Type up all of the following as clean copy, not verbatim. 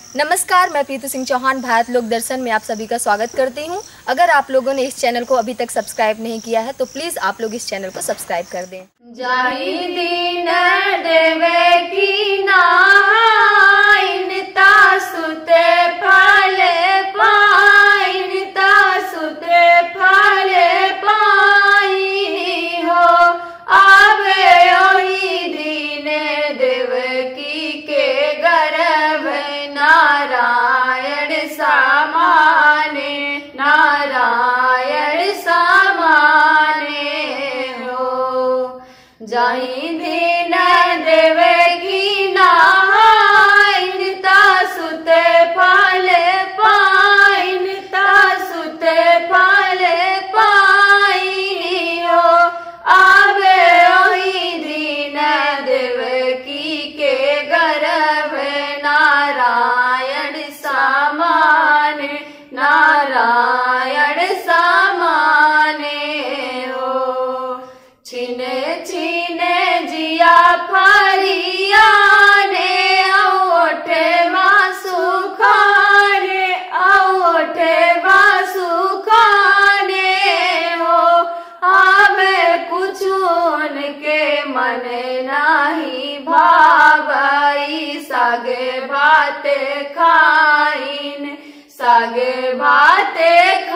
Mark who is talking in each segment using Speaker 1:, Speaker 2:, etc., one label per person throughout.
Speaker 1: नमस्कार, मैं प्रीतु सिंह चौहान भारत लोक दर्शन में आप सभी का स्वागत करती हूं। अगर आप लोगों ने इस चैनल को अभी तक सब्सक्राइब नहीं किया है तो प्लीज आप लोग इस चैनल को सब्सक्राइब कर दें।
Speaker 2: जाहि दीन देवे की नाइन तासुते फले पाइन तासुते फले पाई हो आवे ओही दीन देवकी के गर्भ नारायण समाने नारायण समाने हो जाहि दीन देवकी नाइन तासुते फले पाइन तासुते फले पाई हो आवे ओही दीन देवकी के गर्भ नारायण समाने नारायण समाने हो छिने छिने जिया फरिया ने ओठे वासु खाने ओठे वासु खाने हो आवे कुछ उनके मन नाही भावई सगे बाते खाइन सगे बाते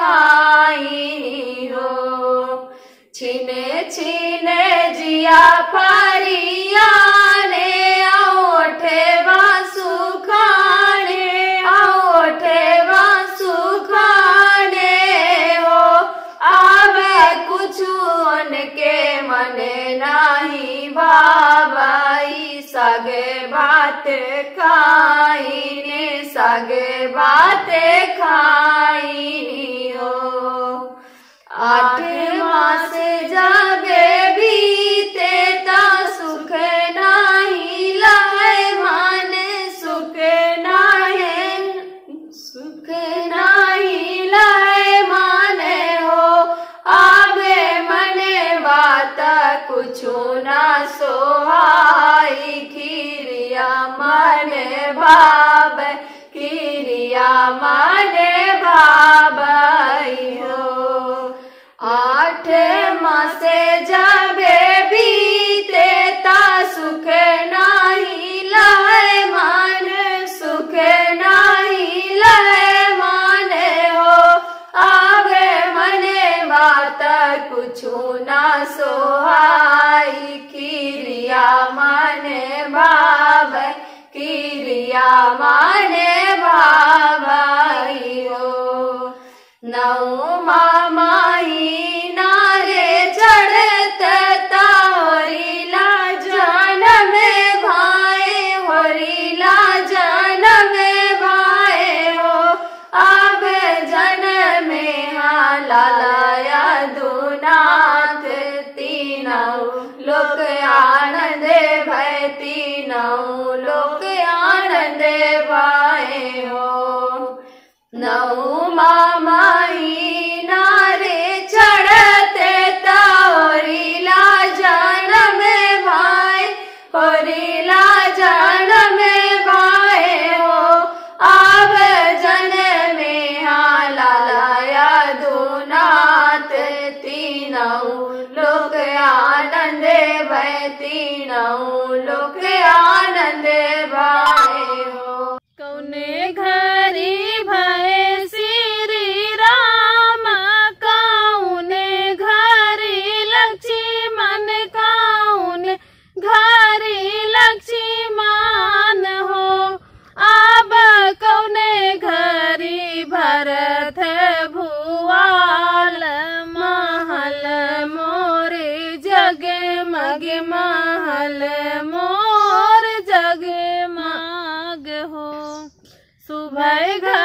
Speaker 2: खाई हो छिने छिने जिया फरिया ने ओठे वासु खाने ओठे वासु खाने हो आवे कुछ उनके मन नाही भावई सगे बाते खाईने सगे बाते खाई हो 8 मास जाबे बीते ता सुख नाही लाए मन सुख नाही लाए माने हो आवे मने बात कुछु ना सोहाई खीरिया माने भाव खीरिया माने भाई हो 8 मासे जाबे बीते ता सुख नाही लाए मन सुख नाही लाए माने हो आवे मने बात कुछु ना सोहाई खीरिया माने भाव खीरिया माने भाई हो 9 मामाही नारे चढ़त होरीला जन में भाई होरीला जन में भाई हो अब जन में लालाया दुनाथ तीनों लोक आनंद भय तीनों लोक आनंद भाई हो 9 मामाही नारे चढ़ते होरीला जन में भाई होरीला जन में भाई हो अब जन में लालाया दुनाथ तीनों लोक आनंद भय तीनों लोक आनंद भाई हो कौने घरी भय श्री राम कौने घरी लक्ष्मण कौने घरी लक्ष्मण हो अब कौने घरी भरत भुआल महल मोरे जगमग महल मोर जगमग हो सुबह घर